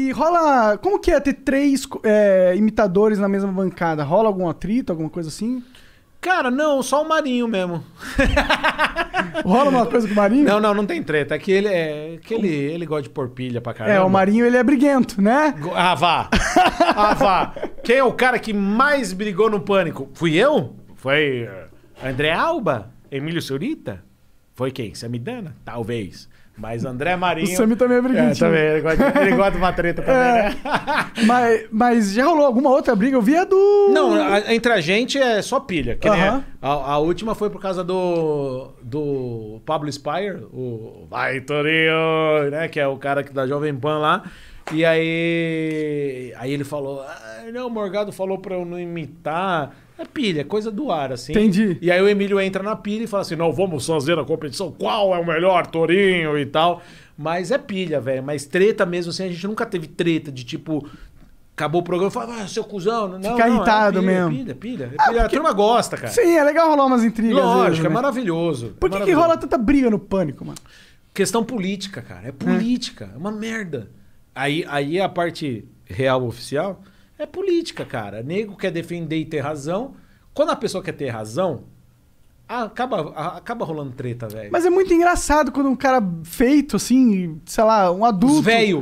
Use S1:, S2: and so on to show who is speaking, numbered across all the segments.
S1: E rola... Como que é ter 3 imitadores na mesma bancada? Rola algum atrito, alguma coisa assim?
S2: Cara, não, só o Marinho mesmo.
S1: Rola uma coisa com o Marinho?
S2: Não tem treta. É que ele gosta de pôr pilha pra caramba.
S1: O Marinho, ele é briguento, né?
S2: Ah, vá. Quem é o cara que mais brigou no Pânico? Fui eu? Foi André Alba? Emílio Surita? Foi quem? Samidana? Talvez. Mas André Marinho...
S1: O Sami também é briguentinho.
S2: Também. Ele gosta de uma treta também, né?
S1: Mas já rolou alguma outra briga? Eu vi a do...
S2: Não, entre a gente é só pilha. Que nem a última foi por causa do Pablo Spire, o Vai Torinho, né? Que é o cara da Jovem Pan lá. E aí ele falou, não, o Morgado falou pra eu não imitar. É pilha, coisa do ar, assim.
S1: Entendi.
S2: E aí o Emílio entra na pilha e fala assim, não, vamos fazer a competição, qual é o melhor Torinho e tal. Mas é pilha, velho. Mas treta mesmo, assim, a gente nunca teve treta de tipo... Acabou o programa e fala, seu cuzão. Não,
S1: fica irritado mesmo.
S2: Pilha. A turma gosta, cara.
S1: Sim, é legal rolar umas intrigas.
S2: Lógico,
S1: vezes,
S2: é maravilhoso.
S1: Por que rola tanta briga no Pânico, mano?
S2: Questão política, cara. É política. É uma merda. Aí a parte real oficial é política, cara. Nego quer defender e ter razão. Quando a pessoa quer ter razão, acaba rolando treta, velho.
S1: Mas é muito engraçado quando um cara feito, assim, sei lá, um adulto... Velho.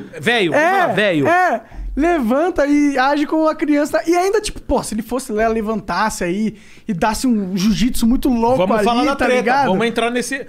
S1: Levanta e age como uma criança. E ainda, tipo, pô, se ele fosse lá, levantasse aí e dasse um jiu-jitsu muito louco
S2: vamos
S1: ali,
S2: falar da
S1: tá
S2: treta.
S1: ligado?
S2: Vamos entrar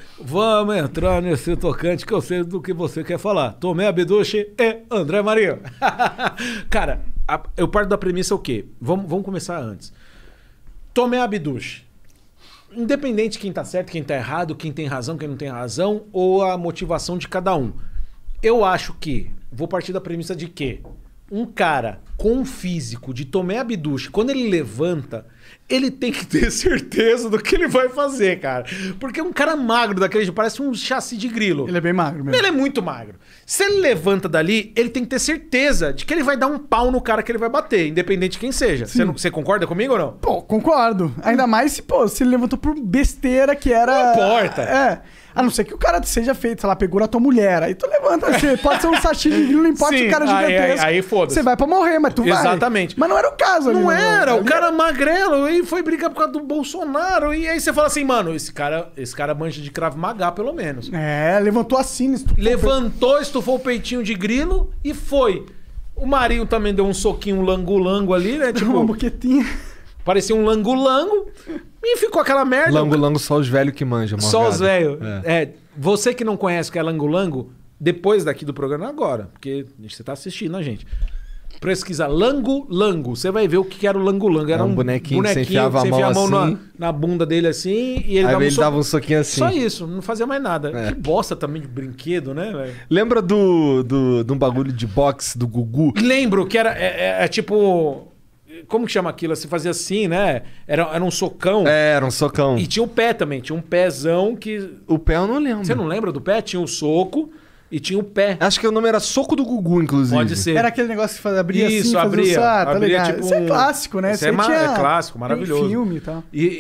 S2: nesse tocante que eu sei do que você quer falar. Tomé Abduche e André Marinho. Cara, eu parto da premissa o quê? Vamos começar antes. Tomé Abduche. Independente de quem tá certo, quem tá errado, quem tem razão, quem não tem razão, ou a motivação de cada um. Eu acho que, vou partir da premissa de que um cara com um físico de Tomé Abduche, quando ele levanta, ele tem que ter certeza do que ele vai fazer, cara. Porque um cara magro daquele jeito, parece um chassi de grilo.
S1: Ele é bem magro mesmo.
S2: Ele é muito magro. Se ele levanta dali, ele tem que ter certeza de que ele vai dar um pau no cara que ele vai bater, independente de quem seja. Você concorda comigo ou não?
S1: Pô, concordo. Ainda mais se ele levantou por besteira que era...
S2: Não importa.
S1: A não ser que o cara seja feito, sei lá, pegou na tua mulher. Aí tu levanta, você pode ser um sashimi de grilo, não importa se o cara é gigantesco.
S2: Aí foda-se.
S1: Você vai pra morrer, mas tu vai.
S2: Exatamente.
S1: Mas não era o caso ali.
S2: Não era,
S1: ali
S2: o cara magrelo e foi brigar por causa do Bolsonaro. E aí você fala assim, mano, esse cara manja de Krav Maga, pelo menos.
S1: Levantou assim.
S2: Estufou o peitinho de grilo e foi. O Marinho também deu um soquinho lango-lango ali, né? Tipo,
S1: uma boquetinha.
S2: Parecia um lango-lango. E ficou aquela merda.
S3: Lango-lango só os velhos que manjam.
S2: Só os velhos. Você que não conhece o que é lango-lango, depois daqui do programa agora, porque você tá assistindo a gente. Pesquisa lango-lango. Você vai ver o que era o lango-lango. Era um bonequinho que você enfiava a mão assim, na bunda dele assim e ele
S3: dava um soquinho assim.
S2: Só isso, não fazia mais nada. Que bosta também de brinquedo, né, velho?
S3: Lembra de um bagulho de boxe do Gugu?
S2: Lembro que era tipo... Como que chama aquilo? Você fazia assim, né? Era um socão.
S3: Era um socão.
S2: E tinha o pé também. Tinha um pézão que...
S3: O pé eu não lembro.
S2: Você não lembra do pé? Tinha o soco e tinha o pé.
S3: Acho que o nome era Soco do Gugu, inclusive.
S2: Pode ser.
S1: Era aquele negócio que abria
S2: isso,
S1: assim,
S2: abria.
S1: Tá ligado?
S2: Tipo
S1: isso é clássico, né?
S2: Isso é clássico, maravilhoso.
S1: Tem filme e tal.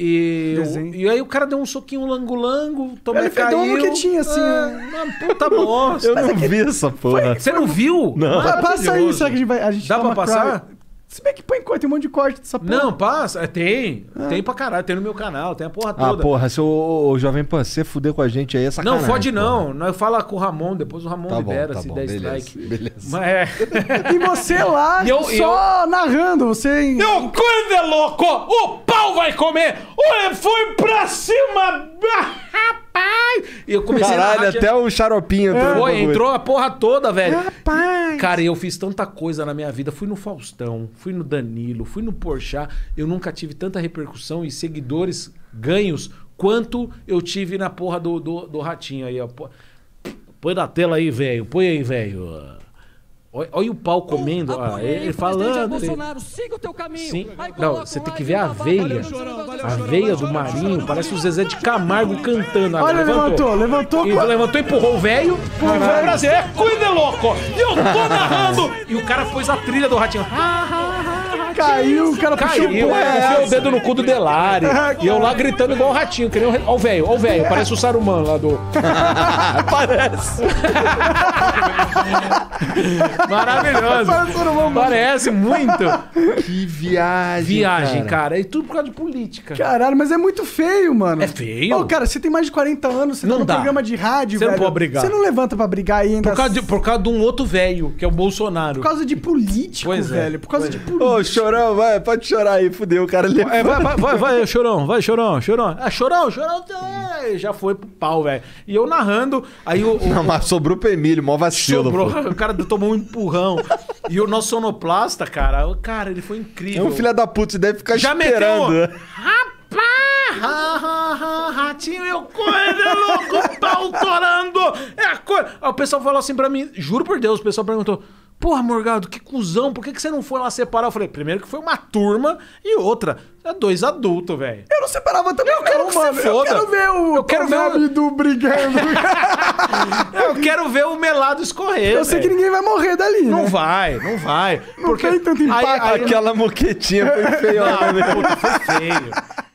S2: E aí o cara deu um soquinho lango-lango, Tomé caiu.
S1: Ele fez uma quietinha assim.
S2: Uma puta bosta.
S3: Eu não vi essa porra.
S2: Você não viu?
S3: Não.
S1: Passa aí, será que a gente
S2: dá pra passar?
S1: Se bem que põe corte, tem um monte de corte dessa porra.
S2: Não, passa. Tem. Tem pra caralho. Tem no meu canal, tem a porra toda.
S3: Porra, se o Jovem Pan você fuder com a gente aí, é sacanagem.
S2: Não, fode não. Nós fala com o Ramon, depois o Ramon libera
S3: tá
S2: se
S3: bom,
S2: der
S3: beleza,
S2: strike.
S3: Beleza.
S1: E você lá, só narrando, você...
S2: Eu cuido, louco! O pau vai comer! Olha, foi pra cima! Rapaz! E eu comecei
S3: Caralho, até o xaropinho.
S2: Entrou a porra toda, velho.
S1: Rapaz!
S2: Cara, eu fiz tanta coisa na minha vida. Fui no Faustão, fui no Danilo, fui no Porchat. Eu nunca tive tanta repercussão e seguidores ganhos quanto eu tive na porra do Ratinho aí, ó. Põe na tela aí, velho. Põe aí, velho. Olha o pau comendo, ele falando.
S4: Bolsonaro, siga o teu caminho.
S2: Sim. Não, você tem que ver a veia. A veia do Marinho, parece o Zezé de Camargo cantando.
S1: Olha, levantou.
S2: Levantou e empurrou o velho. Brasil, cuida, louco! E eu tô narrando! E o cara pôs a trilha do Ratinho.
S1: Caiu, o cara puxou
S2: Caiu, enfiou o dedo no cu do Delari. E eu lá gritando igual um ratinho, que nem um... Ó o velho, parece o Saruman lá do...
S3: Parece.
S2: Maravilhoso. Parece muito.
S3: Que viagem,
S2: cara. E tudo por causa de política.
S1: Caralho, mas é muito feio, mano.
S2: É feio?
S1: Ô, cara, você tem mais de 40 anos, você
S2: Não
S1: tá no
S2: dá.
S1: programa de rádio,
S2: Você não
S1: velho.
S2: pode brigar.
S1: Você não levanta pra brigar aí ainda.
S2: Por causa de um outro velho, que é o Bolsonaro.
S1: Por causa de político,
S2: Pois é.
S1: velho. Por causa de político.
S3: Ô, Chorão, vai, pode chorar aí, fudeu, o cara levou.
S2: Vai, Chorão. Ah, Chorão, já foi pro pau, velho. E eu narrando, aí
S3: Não, mas sobrou pro Emílio, mó vacilo.
S2: sobrou,
S3: Pô.
S2: o cara tomou um empurrão. E o nosso sonoplasta, cara, ele foi
S3: É
S2: incrível.
S3: um filho da puta, você deve ficar
S2: Já
S3: esperando.
S2: meteu... Rapaz, ratinho, eu correndo, louco, pau torando. É a coisa. Aí o pessoal falou assim pra mim, juro por Deus, o pessoal perguntou: porra, Morgado, que cuzão, por que você não foi lá separar? Eu falei, primeiro que foi uma turma e outra, é 2 adultos, velho.
S1: Eu não separava também,
S2: Eu quero que você
S1: mano. Eu
S2: foda.
S1: quero ver o
S2: Eu quero ver
S1: Tonelli do brigando.
S2: Eu quero ver o melado escorrer.
S1: Eu sei que ninguém vai morrer dali,
S2: Não
S1: né?
S2: vai.
S1: Não tem tanto impacto.
S3: Aquela moquetinha foi feiona, né?
S2: Puta, foi feio.